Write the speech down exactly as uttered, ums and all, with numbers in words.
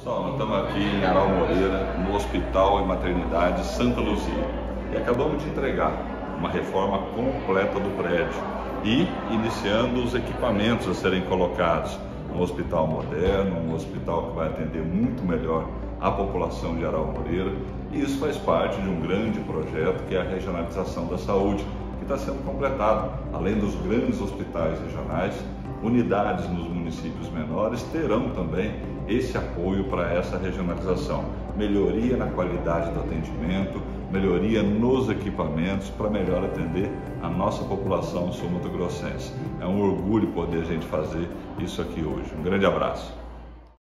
Pessoal, nós estamos aqui em Aral Moreira, no Hospital e Maternidade Santa Luzia, e acabamos de entregar uma reforma completa do prédio e iniciando os equipamentos a serem colocados. Um hospital moderno, um hospital que vai atender muito melhor a população de Aral Moreira, e isso faz parte de um grande projeto que é a regionalização da saúde, que está sendo completado. Além dos grandes hospitais regionais, unidades nos municípios menores terão também esse apoio para essa regionalização. Melhoria na qualidade do atendimento, melhoria nos equipamentos para melhor atender a nossa população sul-mato-grossense. É um orgulho poder a gente fazer isso aqui hoje. Um grande abraço.